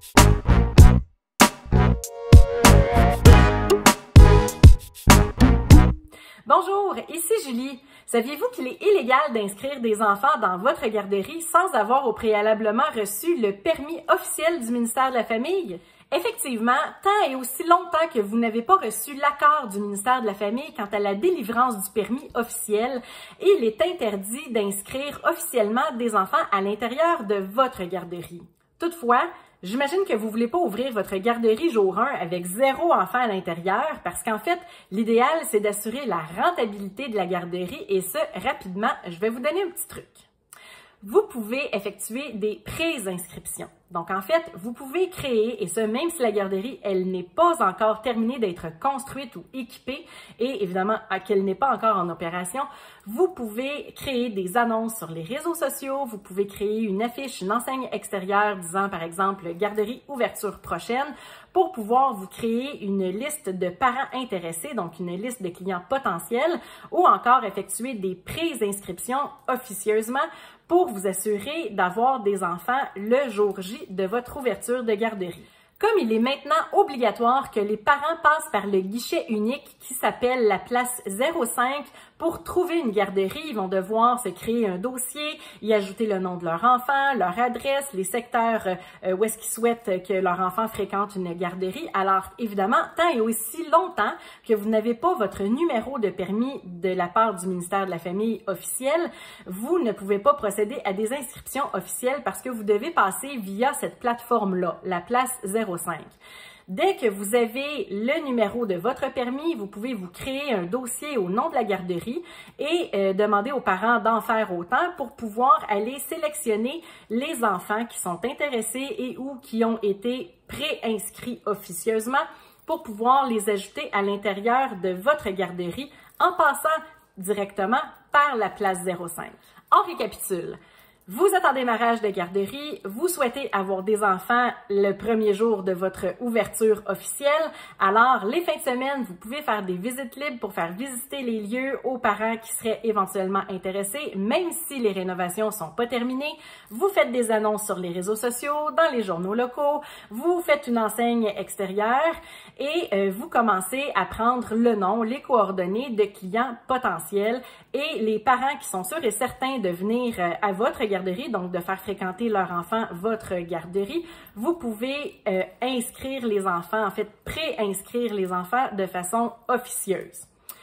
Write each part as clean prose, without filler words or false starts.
Bonjour, ici Julie. Saviez-vous qu'il est illégal d'inscrire des enfants dans votre garderie sans avoir au préalablement reçu le permis officiel du ministère de la Famille? Effectivement, tant et aussi longtemps que vous n'avez pas reçu l'accord du ministère de la Famille quant à la délivrance du permis officiel, il est interdit d'inscrire officiellement des enfants à l'intérieur de votre garderie. Toutefois, j'imagine que vous ne voulez pas ouvrir votre garderie jour 1 avec 0 enfant à l'intérieur parce qu'en fait, l'idéal, c'est d'assurer la rentabilité de la garderie et ce, rapidement. Je vais vous donner un petit truc. Vous pouvez effectuer des pré-inscriptions. Donc, en fait, vous pouvez créer, et ce, même si la garderie, elle n'est pas encore terminée d'être construite ou équipée, et évidemment, qu'elle n'est pas encore en opération, vous pouvez créer des annonces sur les réseaux sociaux, vous pouvez créer une affiche, une enseigne extérieure disant, par exemple, garderie ouverture prochaine, pour pouvoir vous créer une liste de parents intéressés, donc une liste de clients potentiels, ou encore effectuer des pré-inscriptions officieusement pour vous assurer d'avoir des enfants le jour J de votre ouverture de garderie. Comme il est maintenant obligatoire que les parents passent par le guichet unique qui s'appelle la place 05 pour trouver une garderie, ils vont devoir se créer un dossier, y ajouter le nom de leur enfant, leur adresse, les secteurs où est-ce qu'ils souhaitent que leur enfant fréquente une garderie. Alors évidemment, tant et aussi longtemps que vous n'avez pas votre numéro de permis de la part du ministère de la Famille officiel, vous ne pouvez pas procéder à des inscriptions officielles parce que vous devez passer via cette plateforme-là, la place 05. Dès que vous avez le numéro de votre permis, vous pouvez vous créer un dossier au nom de la garderie et demander aux parents d'en faire autant pour pouvoir aller sélectionner les enfants qui sont intéressés et ou qui ont été pré-inscrits officieusement pour pouvoir les ajouter à l'intérieur de votre garderie en passant directement par la place 05. On récapitule. Vous êtes en démarrage de garderie, vous souhaitez avoir des enfants le premier jour de votre ouverture officielle, alors les fins de semaine, vous pouvez faire des visites libres pour faire visiter les lieux aux parents qui seraient éventuellement intéressés, même si les rénovations sont pas terminées. Vous faites des annonces sur les réseaux sociaux, dans les journaux locaux, vous faites une enseigne extérieure et vous commencez à prendre le nom, les coordonnées de clients potentiels et les parents qui sont sûrs et certains de venir à votre garderie, donc de faire fréquenter leur enfant votre garderie, vous pouvez inscrire les enfants, en fait pré-inscrire les enfants de façon officieuse.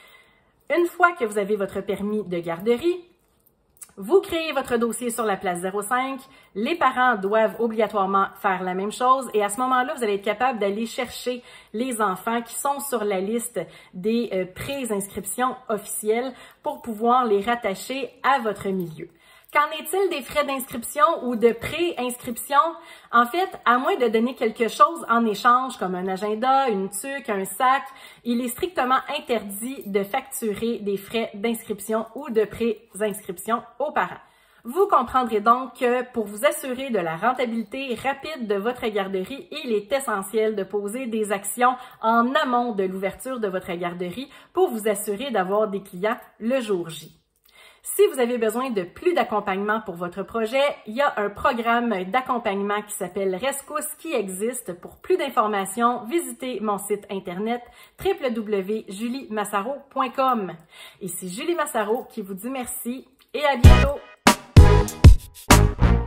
Une fois que vous avez votre permis de garderie, vous créez votre dossier sur la place 05, les parents doivent obligatoirement faire la même chose et à ce moment-là, vous allez être capable d'aller chercher les enfants qui sont sur la liste des pré-inscriptions officielles pour pouvoir les rattacher à votre milieu. Qu'en est-il des frais d'inscription ou de pré-inscription? En fait, à moins de donner quelque chose en échange, comme un agenda, une tuque, un sac, il est strictement interdit de facturer des frais d'inscription ou de pré-inscription aux parents. Vous comprendrez donc que pour vous assurer de la rentabilité rapide de votre garderie, il est essentiel de poser des actions en amont de l'ouverture de votre garderie pour vous assurer d'avoir des clients le jour J. Si vous avez besoin de plus d'accompagnement pour votre projet, il y a un programme d'accompagnement qui s'appelle Rescousse qui existe. Pour plus d'informations, visitez mon site internet www.juliemassaro.com. Ici Julie Massaro qui vous dit merci et à bientôt!